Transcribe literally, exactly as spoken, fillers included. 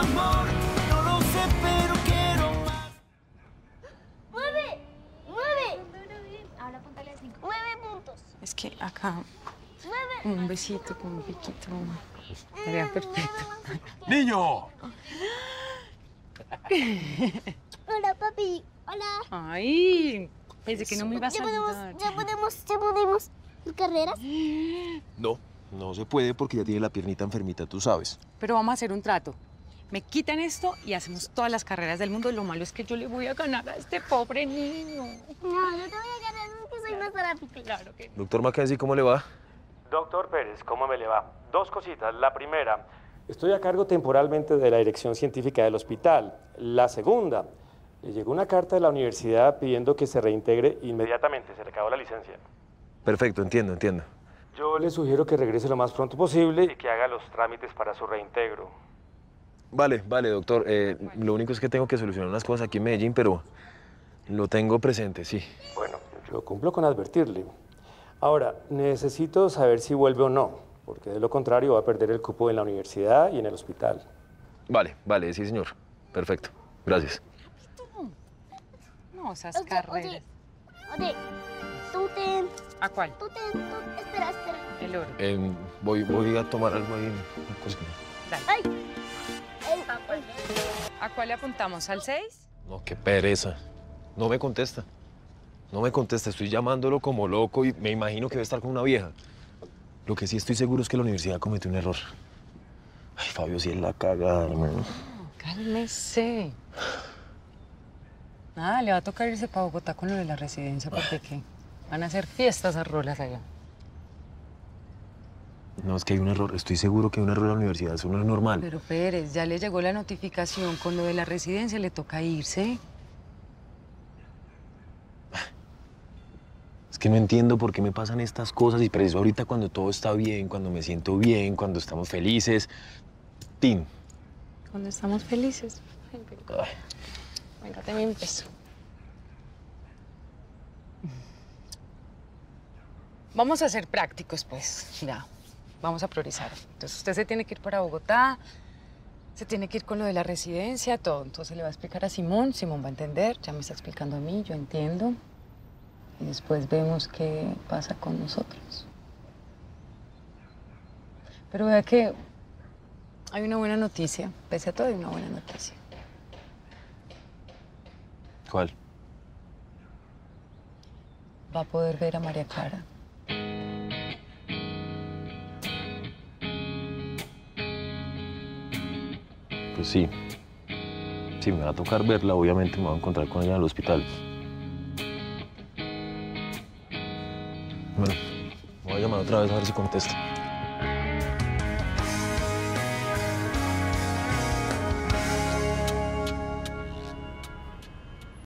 amor. No lo sé, pero quiero más. ¡Nueve! ¡Nueve! Ahora póntale a cinco. ¡Nueve puntos! Es que acá, ¡Nueve! un besito con un piquito, estaría perfecto. ¡Niño! Hola, papi. Hola. Ay, pensé que no me ibas a ¿Ya podemos, saludar. ya podemos, ya podemos ir carreras? No, no se puede porque ya tiene la piernita enfermita, tú sabes. Pero vamos a hacer un trato. Me quitan esto y hacemos todas las carreras del mundo. Lo malo es que yo le voy a ganar a este pobre niño. No, no te voy a ganar porque soy más rápido. Claro que no. Doctor Mackenzie, ¿cómo le va? Doctor Pérez, ¿cómo me le va? Dos cositas. La primera, estoy a cargo temporalmente de la dirección científica del hospital. La segunda, le llegó una carta de la universidad pidiendo que se reintegre inmediatamente. Se le acabó la licencia. Perfecto, entiendo, entiendo. Yo le sugiero que regrese lo más pronto posible y que haga los trámites para su reintegro. Vale, vale, doctor. Eh, lo único es que tengo que solucionar unas cosas aquí en Medellín, pero lo tengo presente, sí. Bueno, yo cumplo con advertirle. Ahora, necesito saber si vuelve o no, porque de lo contrario va a perder el cupo en la universidad y en el hospital. Vale, vale, sí, señor. Perfecto. Gracias. No, esas Oye, carreras. Oye, oye, tú ten, ¿A cuál? tú ten, tú, espera, espera. El oro. Eh, voy, voy a tomar algo ahí. una cosa. Dale. ¡Ay! Ay, ay. ¿A cuál le apuntamos? ¿Al seis? No, qué pereza. No me contesta. No me contesta. Estoy llamándolo como loco y me imagino que debe estar con una vieja. Lo que sí estoy seguro es que la universidad cometió un error. Ay, Fabio, sí es la cagada, hermano. Cálmese. Nada, le va a tocar irse para Bogotá con lo de la residencia, porque ¿qué? Van a hacer fiestas a rolas allá. No, es que hay un error. Estoy seguro que hay un error en la universidad. Eso no es normal. Pero Pérez, ya le llegó la notificación con lo de la residencia, le toca irse. Es que no entiendo por qué me pasan estas cosas y preciso ahorita cuando todo está bien, cuando me siento bien, cuando estamos felices. Tin. Cuando estamos felices. Ay, pero... Ay. Venga, te un beso. Vamos a ser prácticos, pues. Ya, vamos a priorizar. Entonces, usted se tiene que ir para Bogotá, se tiene que ir con lo de la residencia, todo. Entonces, le va a explicar a Simón, Simón va a entender, ya me está explicando a mí, yo entiendo. Y después vemos qué pasa con nosotros. Pero vea que hay una buena noticia. Pese a todo, hay una buena noticia. ¿Cuál? Va a poder ver a María Clara. Pues sí. Sí, me va a tocar verla. Obviamente me voy a encontrar con ella en el hospital. Bueno, voy a llamar otra vez a ver si contesta.